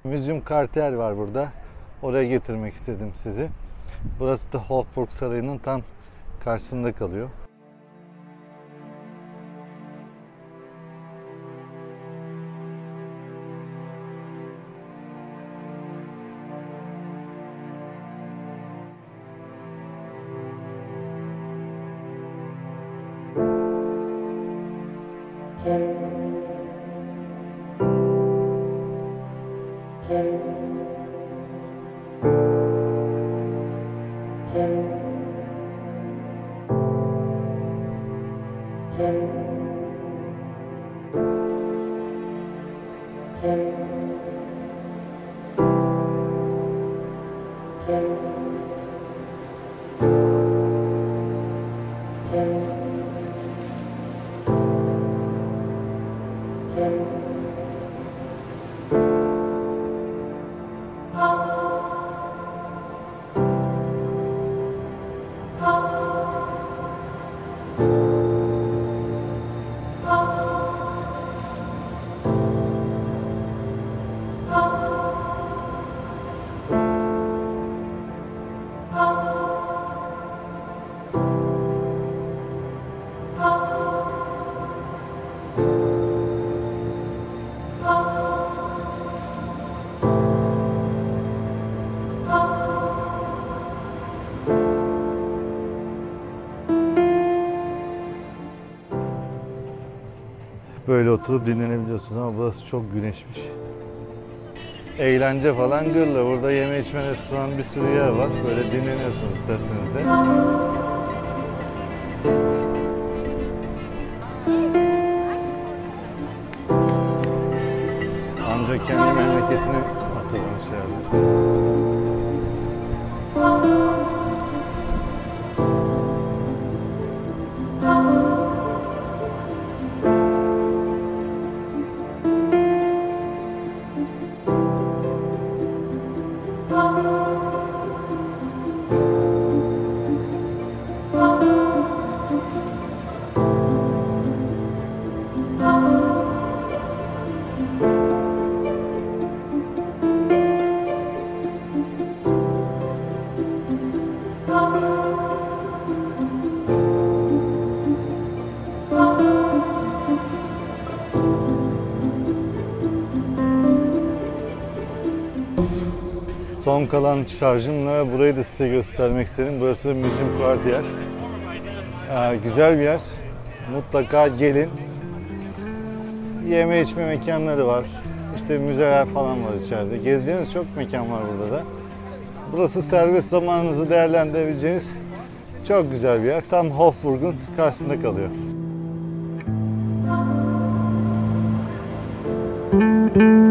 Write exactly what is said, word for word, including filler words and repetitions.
Museum Cartier var burada. Oraya getirmek istedim sizi. Burası da Hofburg Sarayı'nın tam karşısında kalıyor. Böyle oturup dinlenebiliyorsunuz ama burası çok güneşmiş. Eğlence falan gırla. Burada yeme içme restoran bir sürü yer var. Böyle dinleniyorsunuz isterseniz de. Ancak kendi memleketini hatırlamış yani. Son kalan şarjımla burayı da size göstermek istedim. Burası Museum Cartier. Ee, güzel bir yer. Mutlaka gelin. Yeme içme mekanları var. İşte müzeler falan var içeride. Gezeceğiniz çok mekan var burada da. Burası serbest zamanınızı değerlendirebileceğiniz çok güzel bir yer. Tam Hofburg'un karşısında kalıyor.